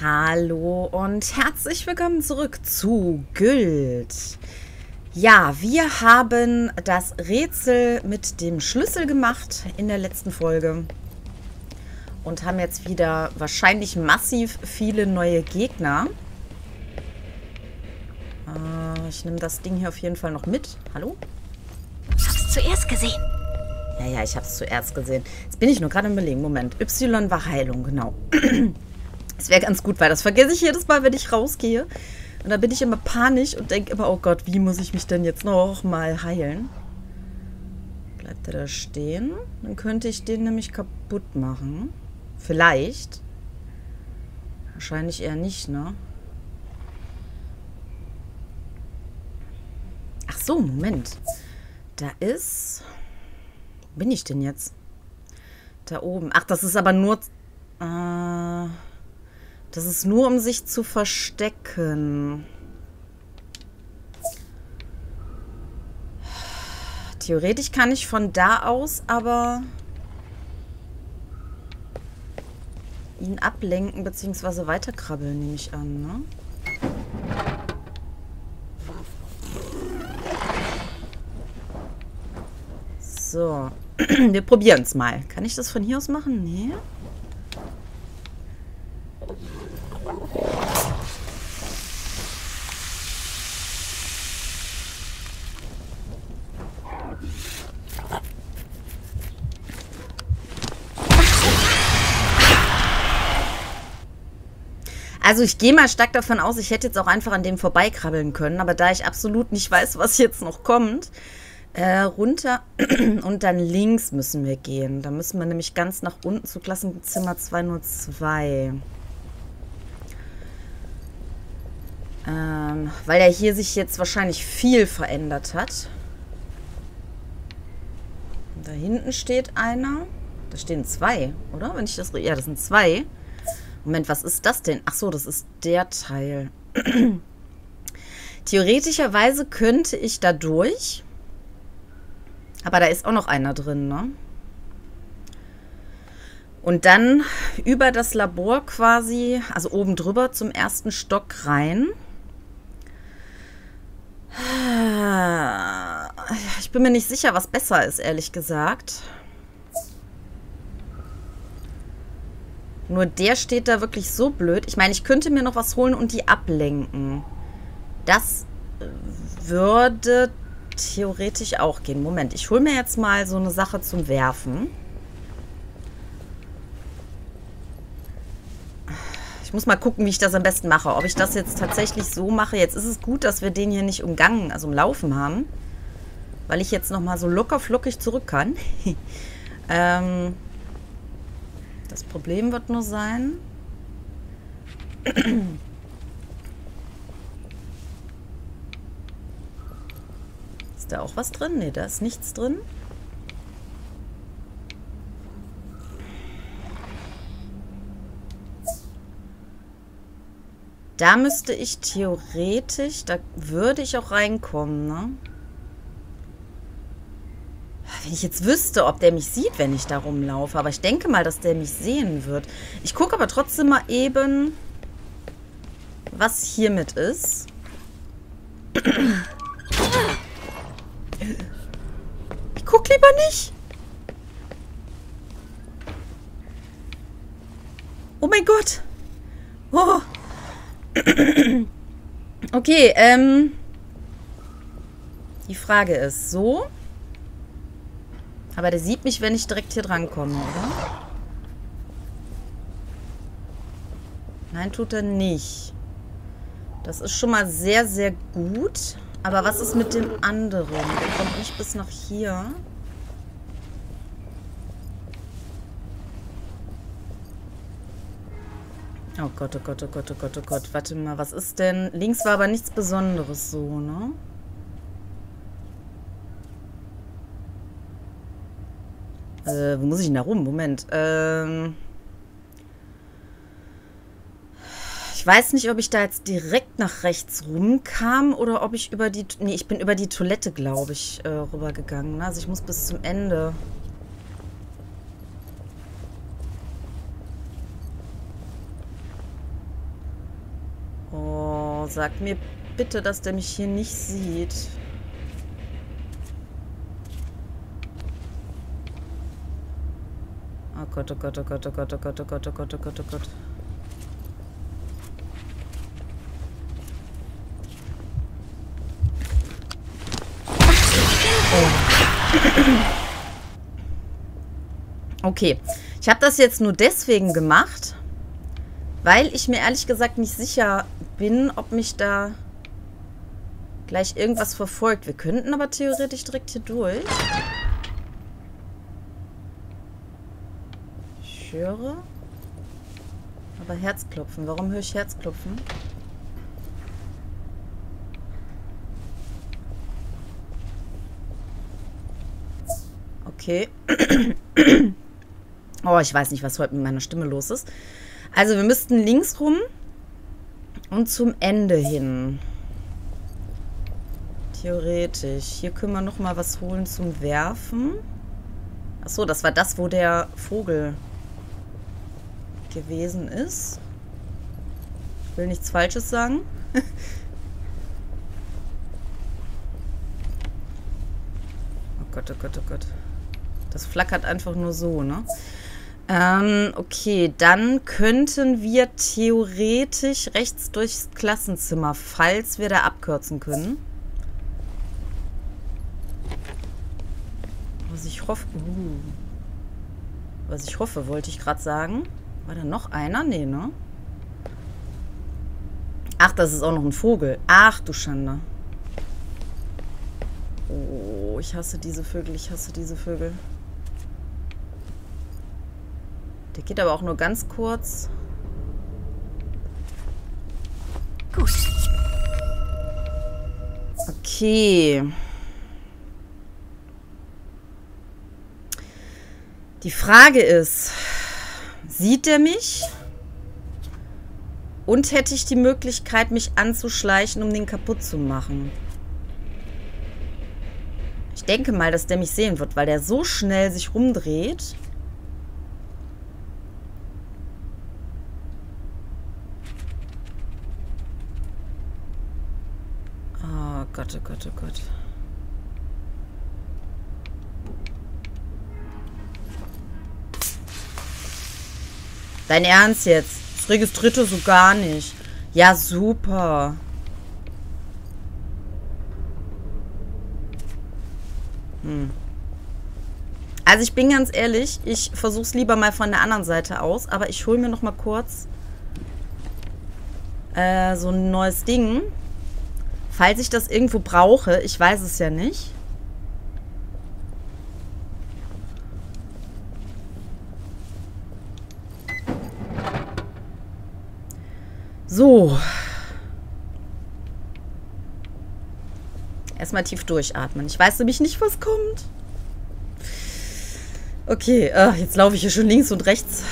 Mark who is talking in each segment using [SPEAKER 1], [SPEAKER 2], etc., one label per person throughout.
[SPEAKER 1] Hallo und herzlich willkommen zurück zu Gylt. Ja, wir haben das Rätsel mit dem Schlüssel gemacht in der letzten Folge und haben jetzt wieder wahrscheinlich massiv viele neue Gegner. Ich nehme das Ding hier auf jeden Fall noch mit. Hallo?
[SPEAKER 2] Hab's zuerst gesehen.
[SPEAKER 1] Ja, ich habe es zuerst gesehen. Jetzt bin ich nur gerade im Überlegen. Moment, Y war Heilung, genau. Das wäre ganz gut, weil das vergesse ich jedes Mal, wenn ich rausgehe. Und dann bin ich immer panisch und denke immer, oh Gott, wie muss ich mich denn jetzt noch mal heilen? Bleibt er da stehen? Dann könnte ich den nämlich kaputt machen. Vielleicht. Wahrscheinlich eher nicht, ne? Ach so, Moment. Da ist... Wo bin ich denn jetzt? Da oben. Ach, das ist aber nur... das ist nur, um sich zu verstecken. Theoretisch kann ich von da aus aber ihn ablenken bzw. weiterkrabbeln, nehme ich an, ne? So. Wir probieren es mal. Kann ich das von hier aus machen? Nee. Also ich gehe mal stark davon aus, ich hätte jetzt auch einfach an dem vorbeikrabbeln können. Aber da ich absolut nicht weiß, was jetzt noch kommt, runter und dann links müssen wir gehen. Da müssen wir nämlich ganz nach unten zu Klassenzimmer 202. Weil ja hier sich jetzt wahrscheinlich viel verändert hat. Und da hinten steht einer. Da stehen zwei, oder? Wenn ich das... Ja, das sind zwei. Moment, was ist das denn? Ach so, das ist der Teil. Theoretischerweise könnte ich da durch. Aber da ist auch noch einer drin, ne? Und dann über das Labor quasi, also oben drüber zum ersten Stock rein. Ich bin mir nicht sicher, was besser ist, ehrlich gesagt. Nur der steht da wirklich so blöd. Ich meine, ich könnte mir noch was holen und die ablenken. Das würde theoretisch auch gehen. Moment, ich hole mir jetzt mal so eine Sache zum Werfen. Ich muss mal gucken, wie ich das am besten mache. Ob ich das jetzt tatsächlich so mache. Jetzt ist es gut, dass wir den hier nicht umgangen, also im Laufen haben. Weil ich jetzt nochmal so locker flockig zurück kann. Das Problem wird nur sein... Ist da auch was drin? Ne, da ist nichts drin. Da müsste ich theoretisch, da würde ich auch reinkommen, ne? Wenn ich jetzt wüsste, ob der mich sieht, wenn ich da rumlaufe. Aber ich denke mal, dass der mich sehen wird. Ich gucke aber trotzdem mal eben, was hiermit ist. Ich gucke lieber nicht. Oh mein Gott. Oh. Okay, die Frage ist so. Aber der sieht mich, wenn ich direkt hier dran komme, oder? Nein, tut er nicht. Das ist schon mal sehr, sehr gut. Aber was ist mit dem anderen? Der kommt nicht bis nach hier. Oh Gott, oh Gott, oh Gott, oh Gott, oh Gott. Warte mal, was ist denn? Links war aber nichts Besonderes so, ne? Wo muss ich denn da rum? Moment. Ich weiß nicht, ob ich da jetzt direkt nach rechts rumkam oder ob ich über die... Nee, ich bin über die Toilette, glaube ich, rübergegangen. Ne? Also ich muss bis zum Ende. Sag mir bitte, dass der mich hier nicht sieht. Oh Gott, oh Gott, oh Gott, oh Gott, oh Gott, oh Gott, oh Gott, oh Gott, oh Gott. Okay, ich habe das jetzt nur deswegen gemacht, weil ich mir ehrlich gesagt nicht sicher bin, ob mich da gleich irgendwas verfolgt. Wir könnten aber theoretisch direkt hier durch. Ich höre aber Herzklopfen. Warum höre ich Herzklopfen? Okay. Oh, ich weiß nicht, was heute mit meiner Stimme los ist. Also, wir müssten links rum und zum Ende hin. Theoretisch. Hier können wir noch mal was holen zum Werfen. Achso, das war das, wo der Vogel gewesen ist. Ich will nichts Falsches sagen. Oh Gott, oh Gott, oh Gott. Das flackert einfach nur so, ne? Okay, dann könnten wir theoretisch rechts durchs Klassenzimmer, falls wir da abkürzen können. Was ich hoffe, wollte ich gerade sagen. War da noch einer? Nee, ne? Ach, das ist auch noch ein Vogel. Ach, du Schande. Oh, ich hasse diese Vögel, ich hasse diese Vögel. Der geht aber auch nur ganz kurz.
[SPEAKER 2] Gut.
[SPEAKER 1] Okay. Die Frage ist, sieht er mich? Und hätte ich die Möglichkeit, mich anzuschleichen, um den kaputt zu machen? Ich denke mal, dass der mich sehen wird, weil der so schnell sich rumdreht. Oh Gott, oh Gott, oh Gott. Dein Ernst jetzt? Das registrierte so gar nicht. Ja, super. Also ich bin ganz ehrlich, ich versuche es lieber mal von der anderen Seite aus, aber ich hole mir noch mal kurz so ein neues Ding. Falls ich das irgendwo brauche, ich weiß es ja nicht. So. Erstmal tief durchatmen. Ich weiß nämlich nicht, was kommt. Okay, jetzt laufe ich hier schon links und rechts.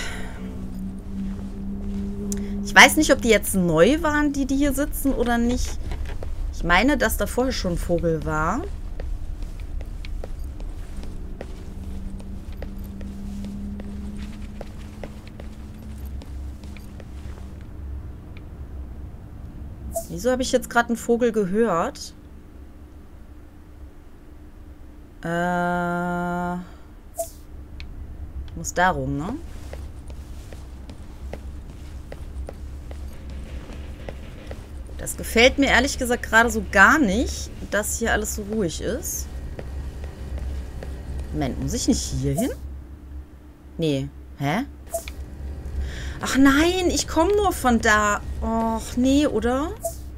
[SPEAKER 1] Ich weiß nicht, ob die jetzt neu waren, die hier sitzen oder nicht. Ich meine, dass da vorher schon ein Vogel war. Wieso habe ich jetzt gerade einen Vogel gehört? Muss darum, ne? Das gefällt mir ehrlich gesagt gerade so gar nicht, dass hier alles so ruhig ist. Moment, muss ich nicht hier hin? Nee. Hä? Ach nein, ich komme nur von da. Och, nee, oder?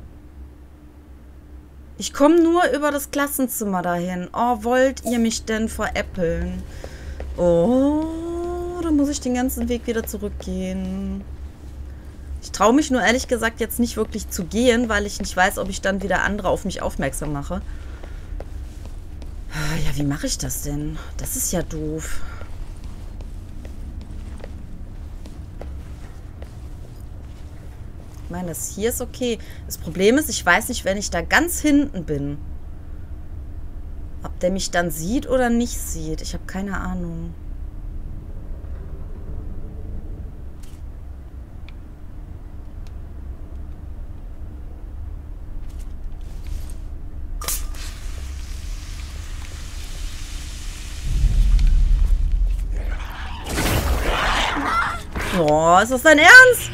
[SPEAKER 1] Ich komme nur über das Klassenzimmer dahin. Oh, wollt ihr mich denn veräppeln? Oh, dann muss ich den ganzen Weg wieder zurückgehen. Ich traue mich nur ehrlich gesagt jetzt nicht wirklich zu gehen, weil ich nicht weiß, ob ich dann wieder andere auf mich aufmerksam mache. Ja, wie mache ich das denn? Das ist ja doof. Ich meine, das hier ist okay. Das Problem ist, ich weiß nicht, wenn ich da ganz hinten bin, ob der mich dann sieht oder nicht sieht. Ich habe keine Ahnung. Boah, ist das dein Ernst?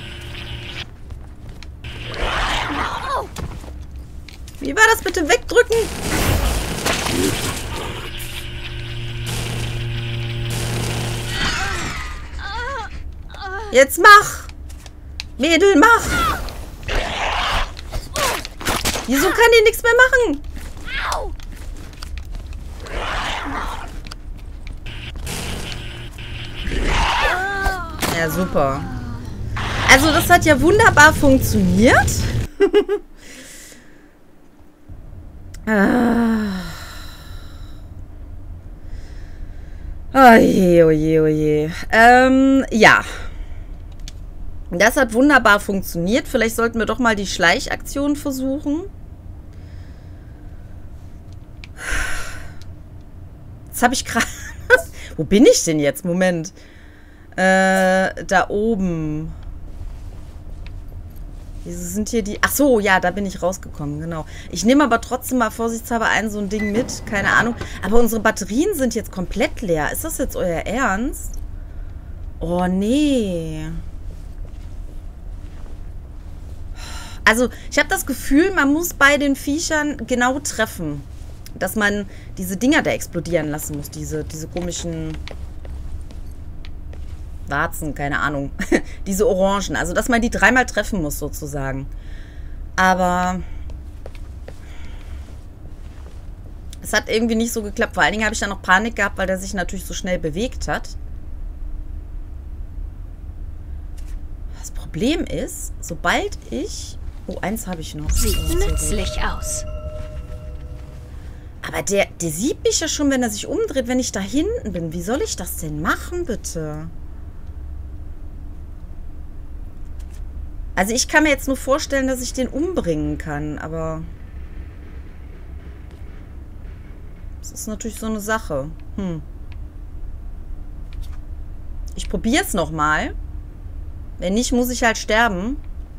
[SPEAKER 1] Wie war das bitte? Wegdrücken? Jetzt mach! Mädel, mach! Wieso kann die nichts mehr machen? Ja, super. Also das hat ja wunderbar funktioniert. Oje, oje, oje. Ja. Das hat wunderbar funktioniert. Vielleicht sollten wir doch mal die Schleichaktion versuchen. Jetzt habe ich gerade... Wo bin ich denn jetzt? Moment. Da oben. Wieso sind hier die... Ach so, ja, da bin ich rausgekommen, genau. Ich nehme aber trotzdem mal vorsichtshalber so ein Ding mit. Keine Ahnung. Aber unsere Batterien sind jetzt komplett leer. Ist das jetzt euer Ernst? Oh, nee. Also, ich habe das Gefühl, man muss bei den Viechern genau treffen. Dass man diese Dinger da explodieren lassen muss. Diese komischen... Warzen, keine Ahnung. Diese Orangen. Also, dass man die dreimal treffen muss, sozusagen. Aber es hat irgendwie nicht so geklappt. Vor allen Dingen habe ich dann noch Panik gehabt, weil der sich natürlich so schnell bewegt hat. Das Problem ist, sobald ich... Oh, eins habe ich noch.
[SPEAKER 2] Sieht nützlich aus.
[SPEAKER 1] Aber der sieht mich ja schon, wenn er sich umdreht, wenn ich da hinten bin. Wie soll ich das denn machen, bitte? Also ich kann mir jetzt nur vorstellen, dass ich den umbringen kann, aber das ist natürlich so eine Sache. Ich probiere es nochmal. Wenn nicht, muss ich halt sterben.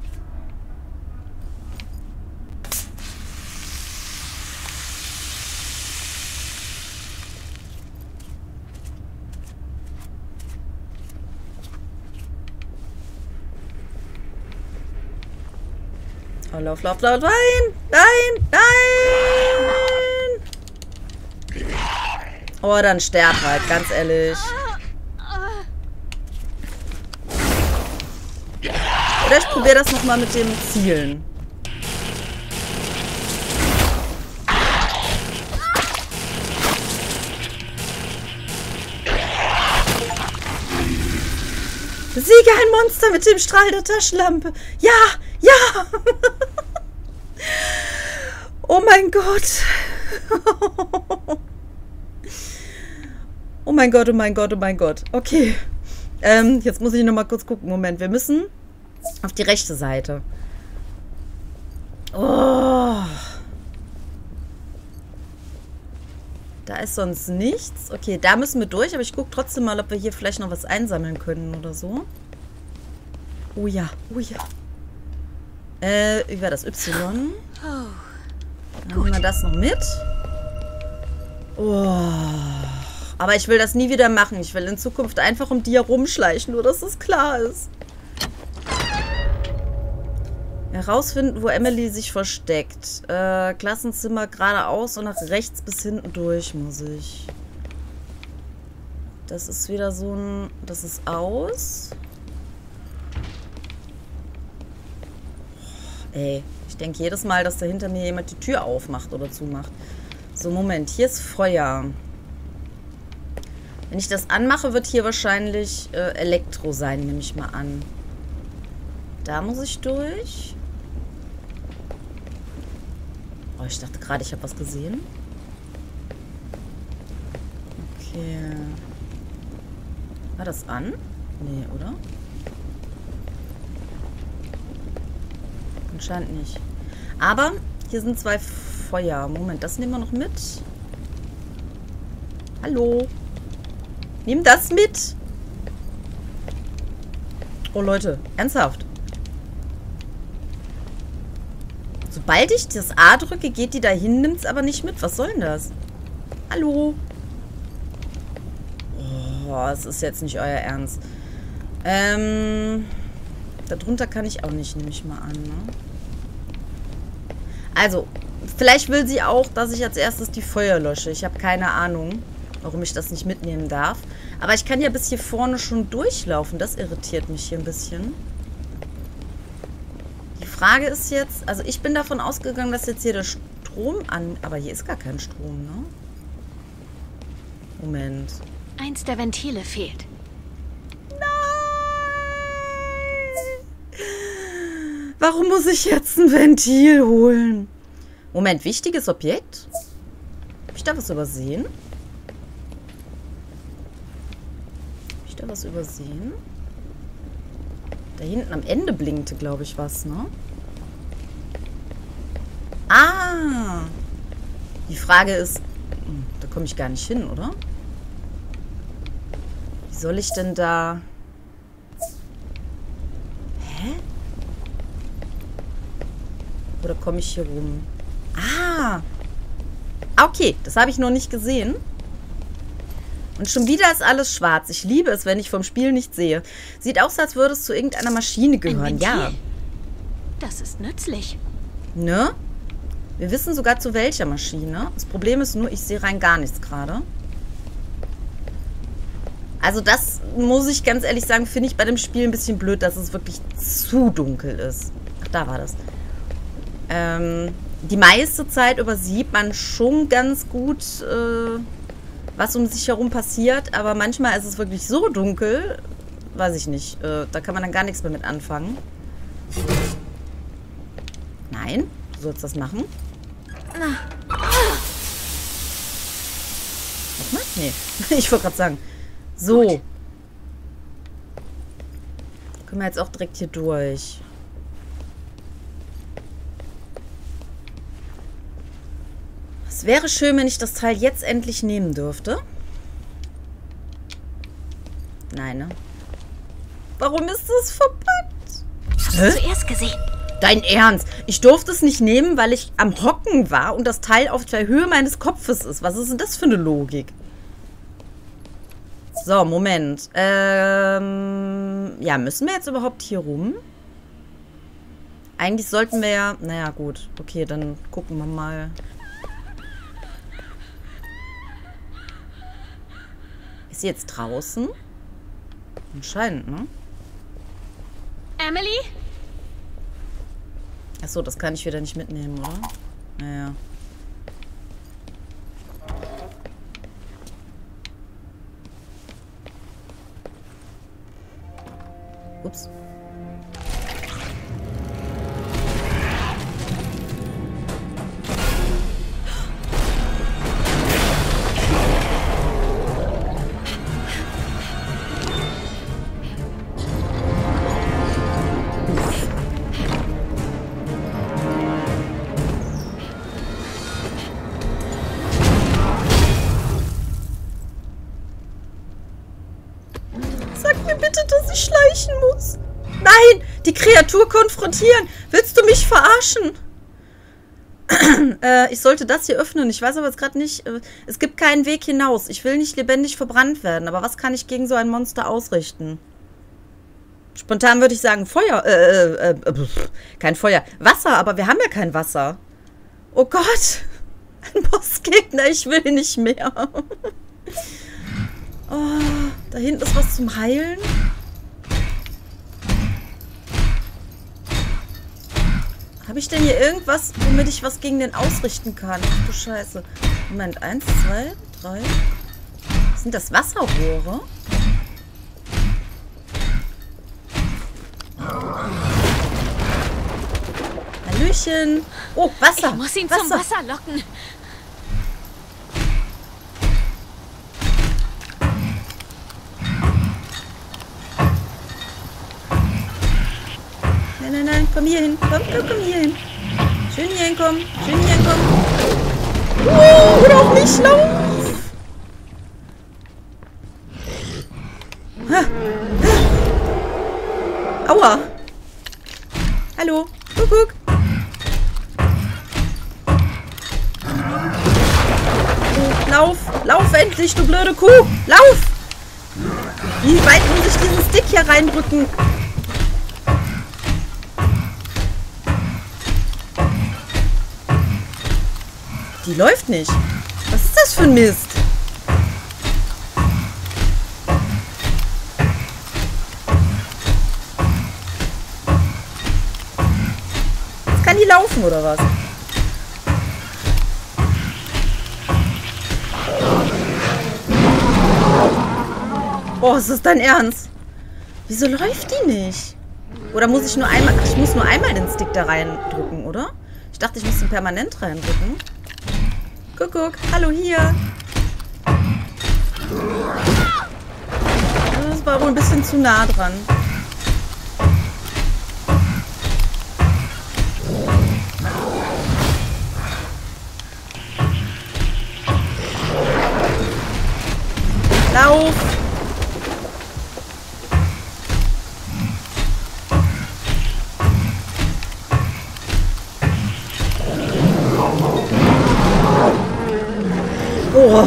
[SPEAKER 1] Oh, lauf, lauf, lauf. Nein! Nein! Nein! Oh, dann sterb halt, ganz ehrlich. Oder ich probiere das nochmal mit dem Zielen. Besiege ein Monster mit dem Strahl der Taschenlampe. Ja! Ja! Oh mein Gott. Oh mein Gott, oh mein Gott, oh mein Gott. Okay. Jetzt muss ich nochmal kurz gucken. Moment, wir müssen auf die rechte Seite. Oh. Da ist sonst nichts. Okay, da müssen wir durch, aber ich gucke trotzdem mal, ob wir hier vielleicht noch was einsammeln können oder so. Oh ja, oh ja. Wie war das? Y. Dann nehmen wir das noch mit. Oh. Aber ich will das nie wieder machen. Ich will in Zukunft einfach um die herumschleichen, nur dass es klar ist. Herausfinden, wo Emily sich versteckt. Klassenzimmer geradeaus und nach rechts bis hinten durch muss ich. Das ist wieder so ein... Das ist aus. Ey, ich denke jedes Mal, dass da hinter mir jemand die Tür aufmacht oder zumacht. So, Moment. Hier ist Feuer. Wenn ich das anmache, wird hier wahrscheinlich Elektro sein, nehme ich mal an. Da muss ich durch. Oh, ich dachte gerade, ich habe was gesehen. Okay. War das an? Nee, oder? Anscheinend nicht. Aber hier sind zwei Feuer. Moment, das nehmen wir noch mit. Hallo. Nimm das mit. Oh, Leute. Ernsthaft. Sobald ich das A drücke, geht die dahin, nimmt es aber nicht mit. Was soll denn das? Hallo. Oh, es ist jetzt nicht euer Ernst. Darunter kann ich auch nicht, nehme ich mal an, ne? Also, vielleicht will sie auch, dass ich als erstes die Feuer lösche. Ich habe keine Ahnung, warum ich das nicht mitnehmen darf. Aber ich kann ja bis hier vorne schon durchlaufen. Das irritiert mich hier ein bisschen. Die Frage ist jetzt, also ich bin davon ausgegangen, dass jetzt hier der Strom an... Aber hier ist gar kein Strom, ne? Moment.
[SPEAKER 2] Eins der Ventile fehlt.
[SPEAKER 1] Warum muss ich jetzt ein Ventil holen? Moment, wichtiges Objekt? Habe ich da was übersehen? Habe ich da was übersehen? Da hinten am Ende blinkte, glaube ich, was, ne? Ah! Die Frage ist... Da komme ich gar nicht hin, oder? Wie soll ich denn da... Hä? Oder komme ich hier rum? Ah! Okay, das habe ich noch nicht gesehen. Und schon wieder ist alles schwarz. Ich liebe es, wenn ich vom Spiel nicht sehe. Sieht aus, als würde es zu irgendeiner Maschine gehören. Ja.
[SPEAKER 2] Das ist nützlich.
[SPEAKER 1] Ne? Wir wissen sogar zu welcher Maschine. Das Problem ist nur, ich sehe rein gar nichts gerade. Also das, muss ich ganz ehrlich sagen, finde ich bei dem Spiel ein bisschen blöd, dass es wirklich zu dunkel ist. Ach, da war das. Die meiste Zeit über sieht man schon ganz gut, was um sich herum passiert. Aber manchmal ist es wirklich so dunkel, weiß ich nicht. Da kann man dann gar nichts mehr mit anfangen. Nein, du sollst das machen. Nochmal? Nee, ich wollte gerade sagen. So. Gut. Können wir jetzt auch direkt hier durch. Es wäre schön, wenn ich das Teil jetzt endlich nehmen dürfte. Nein, ne? Warum ist das verpackt?
[SPEAKER 2] Hast du zuerst gesehen?
[SPEAKER 1] Dein Ernst? Ich durfte es nicht nehmen, weil ich am Hocken war und das Teil auf der Höhe meines Kopfes ist. Was ist denn das für eine Logik? So, Moment. Ja, müssen wir jetzt überhaupt hier rum? Eigentlich sollten wir ja... Naja, gut. Okay, dann gucken wir mal... Ist sie jetzt draußen? Anscheinend, ne?
[SPEAKER 2] Emily?
[SPEAKER 1] Achso, das kann ich wieder nicht mitnehmen, oder? Naja. Ups. Sag mir bitte, dass ich schleichen muss. Nein, die Kreatur konfrontieren. Willst du mich verarschen? Ich sollte das hier öffnen. Ich weiß aber jetzt gerade nicht. Es gibt keinen Weg hinaus. Ich will nicht lebendig verbrannt werden. Aber was kann ich gegen so ein Monster ausrichten? Spontan würde ich sagen Feuer. Kein Feuer. Wasser, aber wir haben ja kein Wasser. Oh Gott. Ein Bossgegner. Ich will nicht mehr. Oh, da hinten ist was zum Heilen. Habe ich denn hier irgendwas, womit ich was gegen den ausrichten kann? Ach du Scheiße. Moment, 1, 2, 3. Sind das Wasserrohre? Hallöchen. Oh, Wasser.
[SPEAKER 2] Ich muss ihn zum Wasser locken.
[SPEAKER 1] Nein, nein, komm hier hin. Komm hier hin. Schön hier hinkommen. Schön hier hinkommen. Hör auf mich, lauf! Aua! Hallo, guck. Lauf endlich, du blöde Kuh! Lauf! Wie weit muss ich diesen Stick hier reindrücken? Die läuft nicht. Was ist das für ein Mist? Jetzt kann die laufen, oder was? Oh, ist das dein Ernst? Wieso läuft die nicht? Oder muss ich nur einmal... Ach, ich muss nur einmal den Stick da reindrücken, oder? Ich dachte, ich muss ihn permanent reindrücken. Guck, hallo hier. Das war wohl ein bisschen zu nah dran. Lauf! Oh.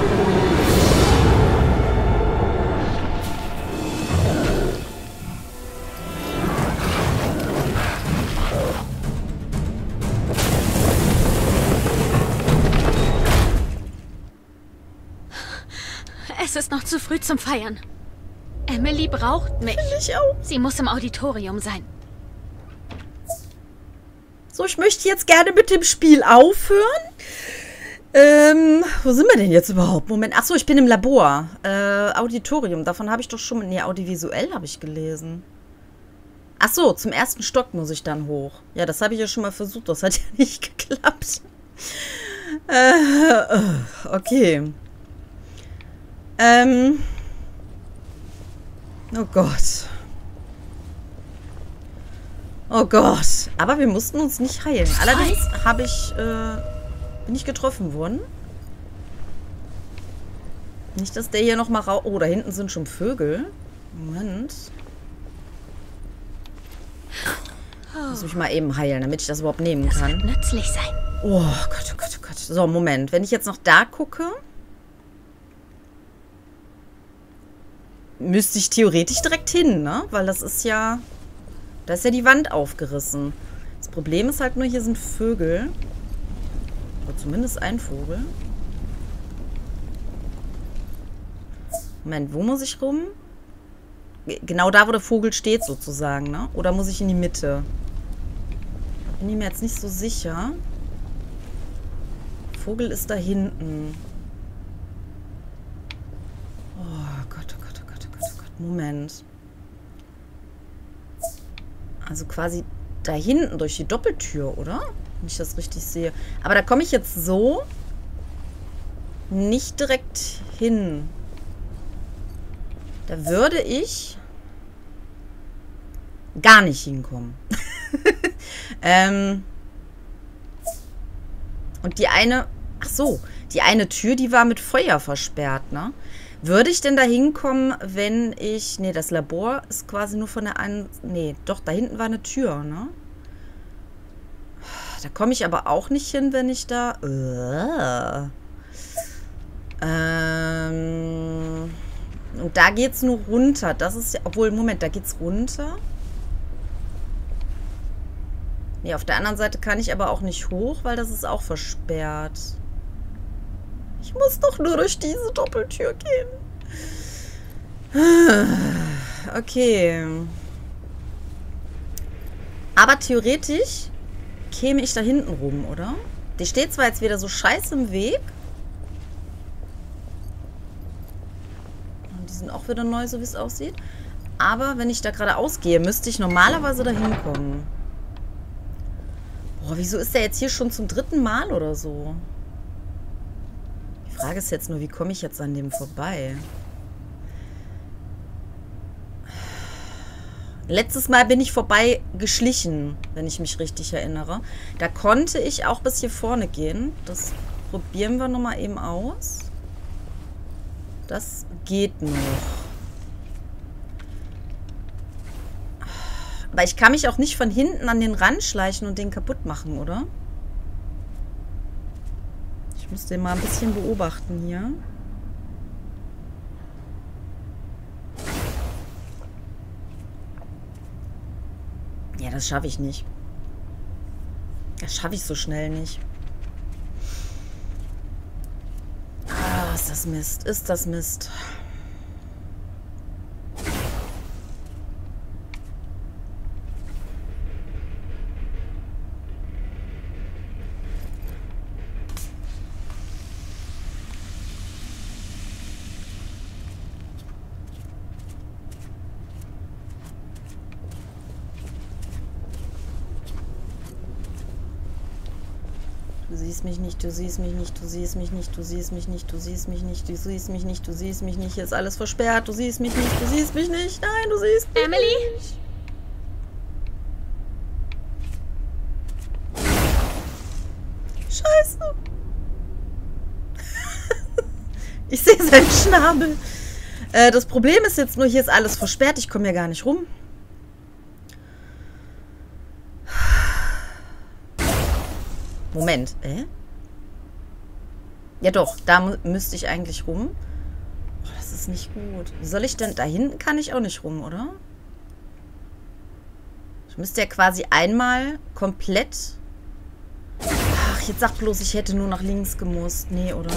[SPEAKER 2] Es ist noch zu früh zum Feiern. Emily braucht mich.
[SPEAKER 1] Ich auch.
[SPEAKER 2] Sie muss im Auditorium sein.
[SPEAKER 1] So, ich möchte jetzt gerne mit dem Spiel aufhören. Wo sind wir denn jetzt überhaupt? Moment. Achso, ich bin im Labor. Auditorium. Davon habe ich doch schon... Nee, audiovisuell habe ich gelesen. Achso, zum ersten Stock muss ich dann hoch. Ja, das habe ich ja schon mal versucht. Das hat ja nicht geklappt. Okay. Oh Gott. Oh Gott. Aber wir mussten uns nicht heilen. Allerdings habe ich... bin ich getroffen worden? Nicht, dass der hier nochmal raus... Oh, da hinten sind schon Vögel. Moment. Muss mich mal eben heilen, damit ich das überhaupt nehmen kann.
[SPEAKER 2] Das wird nützlich sein.
[SPEAKER 1] Oh Gott, oh Gott, oh Gott. So, Moment. Wenn ich jetzt noch da gucke... müsste ich theoretisch direkt hin, ne? Weil das ist ja... Da ist ja die Wand aufgerissen. Das Problem ist halt nur, hier sind Vögel. Oder zumindest ein Vogel. Moment, wo muss ich rum? Genau da, wo der Vogel steht, sozusagen, ne? Oder muss ich in die Mitte? Da bin ich mir jetzt nicht so sicher. Vogel ist da hinten. Oh Gott, oh Gott, oh Gott, oh Gott, oh Gott. Moment. Also quasi da hinten durch die Doppeltür, oder? Wenn ich das richtig sehe. Aber da komme ich jetzt so nicht direkt hin. Da würde ich gar nicht hinkommen. Und die eine... Ach so, die eine Tür, die war mit Feuer versperrt, ne? Würde ich denn da hinkommen, wenn ich... Nee, das Labor ist quasi nur von der einen... Nee, doch, da hinten war eine Tür, ne? Da komme ich aber auch nicht hin, wenn ich da... Und da geht's nur runter. Das ist ja... Obwohl, Moment, da geht's runter. Nee, auf der anderen Seite kann ich aber auch nicht hoch, weil das ist auch versperrt. Ich muss doch nur durch diese Doppeltür gehen. Okay. Aber theoretisch käme ich da hinten rum, oder? Die steht zwar jetzt wieder so scheiße im Weg. Und die sind auch wieder neu, so wie es aussieht. Aber wenn ich da geradeaus gehe, müsste ich normalerweise da hinkommen. Boah, wieso ist der jetzt hier schon zum 3. Mal oder so? Die Frage ist jetzt nur, wie komme ich jetzt an dem vorbei? Letztes Mal bin ich vorbei geschlichen, wenn ich mich richtig erinnere. Da konnte ich auch bis hier vorne gehen. Das probieren wir nochmal eben aus. Das geht noch. Aber ich kann mich auch nicht von hinten an den Rand schleichen und den kaputt machen, oder? Ich muss den mal ein bisschen beobachten hier. das schaffe ich nicht. Das schaffe ich so schnell nicht. Ah, ist das Mist. Ist das Mist. Du siehst mich nicht, du siehst mich nicht, du siehst mich nicht, du siehst mich nicht, du siehst mich nicht, du siehst mich nicht, du siehst mich nicht. Hier ist alles versperrt, du siehst mich nicht, du siehst mich nicht. Nein, du siehst mich
[SPEAKER 2] Emily?
[SPEAKER 1] nicht. Scheiße. Ich sehe seinen Schnabel. Das Problem ist jetzt nur, hier ist alles versperrt. Ich komme hier gar nicht rum. Moment, Ja doch, da müsste ich eigentlich rum. Oh, das ist nicht gut. Wie soll ich denn... Da hinten kann ich auch nicht rum, oder? Ich müsste ja quasi einmal komplett... Ach, jetzt sag bloß, ich hätte nur nach links gemusst. Nee, oder?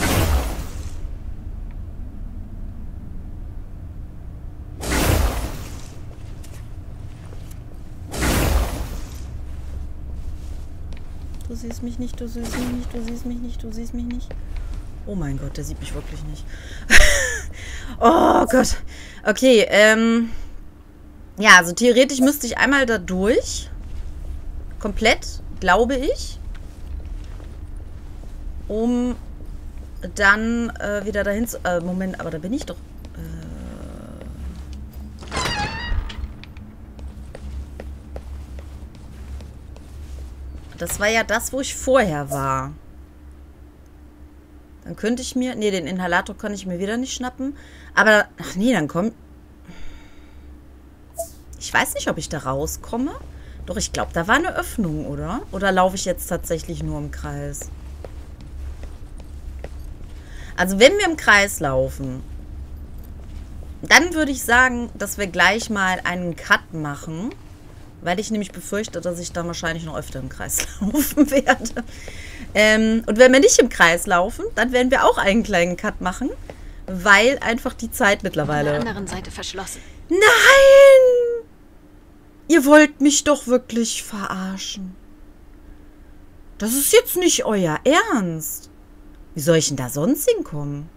[SPEAKER 1] Du siehst mich nicht, du siehst mich nicht, du siehst mich nicht, du siehst mich nicht. Oh mein Gott, der sieht mich wirklich nicht. Oh Gott. Okay, ja, also theoretisch müsste ich einmal da durch. Komplett, glaube ich. Um dann wieder dahin zu... Moment, aber da bin ich doch... Das war ja das, wo ich vorher war. Dann könnte ich mir... Nee, den Inhalator kann ich mir wieder nicht schnappen. Aber... Ach nee, dann kommt... Ich weiß nicht, ob ich da rauskomme. Doch, ich glaube, da war eine Öffnung, oder? Oder laufe ich jetzt tatsächlich nur im Kreis? Also, wenn wir im Kreis laufen, dann würde ich sagen, dass wir gleich mal einen Cut machen. Weil ich nämlich befürchte, dass ich dann wahrscheinlich noch öfter im Kreis laufen werde. Und wenn wir nicht im Kreis laufen, dann werden wir auch einen kleinen Cut machen, weil einfach die Zeit mittlerweile...
[SPEAKER 2] An der anderen Seite verschlossen.
[SPEAKER 1] Nein! Ihr wollt mich doch wirklich verarschen. Das ist jetzt nicht euer Ernst. Wie soll ich denn da sonst hinkommen?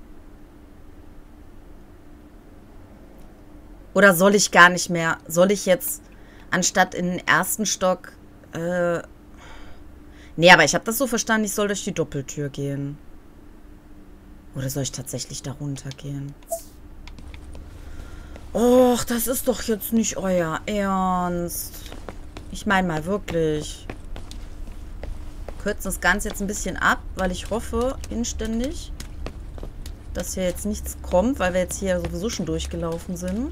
[SPEAKER 1] Oder soll ich gar nicht mehr... Soll ich jetzt... Anstatt in den ersten Stock... Nee, aber ich habe das so verstanden, ich soll durch die Doppeltür gehen. Oder soll ich tatsächlich da runtergehen? Och, das ist doch jetzt nicht euer Ernst. Ich meine mal wirklich. Kürzen das Ganze jetzt ein bisschen ab, weil ich hoffe inständig, dass hier jetzt nichts kommt, weil wir jetzt hier sowieso schon durchgelaufen sind.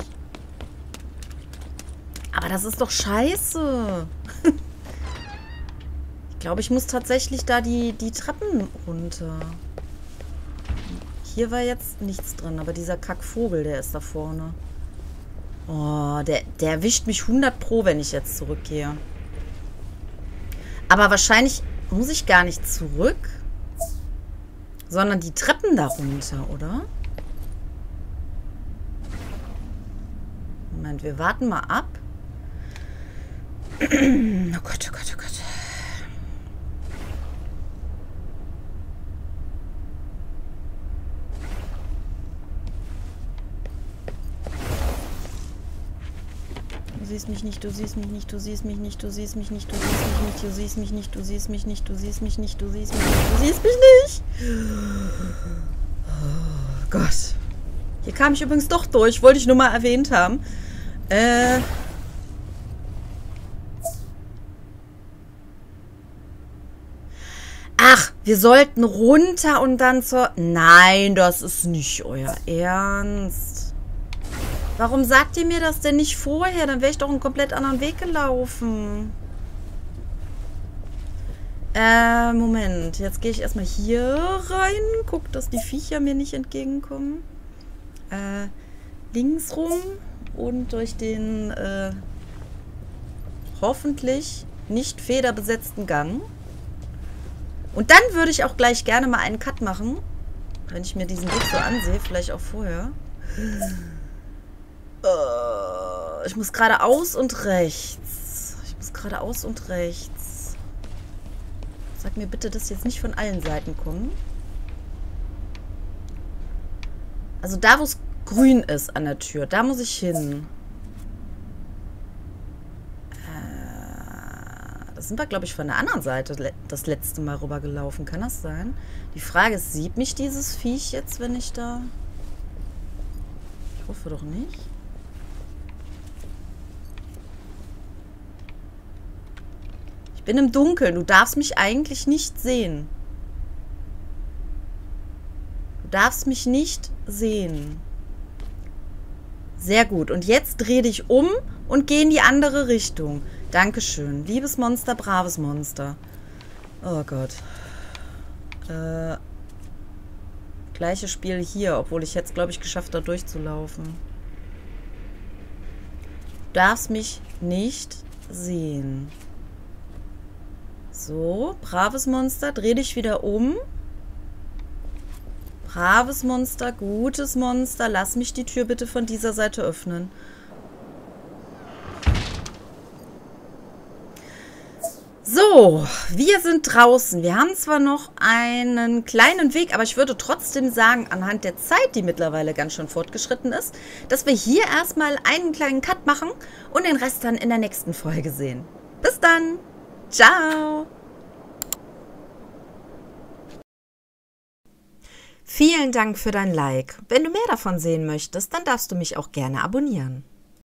[SPEAKER 1] Aber das ist doch scheiße. Ich glaube, ich muss tatsächlich da die Treppen runter. Hier war jetzt nichts drin, aber dieser Kackvogel, der ist da vorne. Oh, der erwischt mich 100 Pro, wenn ich jetzt zurückgehe. Aber wahrscheinlich muss ich gar nicht zurück, sondern die Treppen da runter, oder? Moment, wir warten mal ab. Oh Gott, oh Gott, oh Gott. Du siehst mich nicht, du siehst mich nicht, du siehst mich nicht, du siehst mich nicht, du siehst mich nicht, du siehst mich nicht, du siehst mich nicht, du siehst mich nicht, du siehst mich nicht, du siehst mich nicht. Oh Gott. Hier kam ich übrigens doch durch, wollte ich nur mal erwähnt haben. Ach, wir sollten runter und dann zur... Nein, das ist nicht euer Ernst. Warum sagt ihr mir das denn nicht vorher? Dann wäre ich doch einen komplett anderen Weg gelaufen. Moment. Jetzt gehe ich erstmal hier rein. Guck, dass die Viecher mir nicht entgegenkommen. Links rum und durch den... hoffentlich nicht federbesetzten Gang. Und dann würde ich auch gleich gerne mal einen Cut machen. Wenn ich mir diesen Weg so ansehe, vielleicht auch vorher. Ich muss geradeaus und rechts. Sag mir bitte, dass jetzt nicht von allen Seiten kommen. Also da, wo es grün ist an der Tür, da muss ich hin. Da sind wir, glaube ich, von der anderen Seite das letzte Mal rübergelaufen. Kann das sein? Die Frage ist, sieht mich dieses Viech jetzt, wenn ich da... Ich hoffe doch nicht. Ich bin im Dunkeln. Du darfst mich eigentlich nicht sehen. Du darfst mich nicht sehen. Sehr gut. Und jetzt dreh dich um und geh in die andere Richtung. Dankeschön. Liebes Monster, braves Monster. Oh Gott. Gleiches Spiel hier, obwohl ich jetzt, glaube ich, geschafft habe, durchzulaufen. Du darfst mich nicht sehen. So, braves Monster, dreh dich wieder um. Braves Monster, gutes Monster, lass mich die Tür bitte von dieser Seite öffnen. So, wir sind draußen. Wir haben zwar noch einen kleinen Weg, aber ich würde trotzdem sagen, anhand der Zeit, die mittlerweile ganz schön fortgeschritten ist, dass wir hier erstmal einen kleinen Cut machen und den Rest dann in der nächsten Folge sehen. Bis dann. Ciao. Vielen Dank für dein Like. Wenn du mehr davon sehen möchtest, dann darfst du mich auch gerne abonnieren.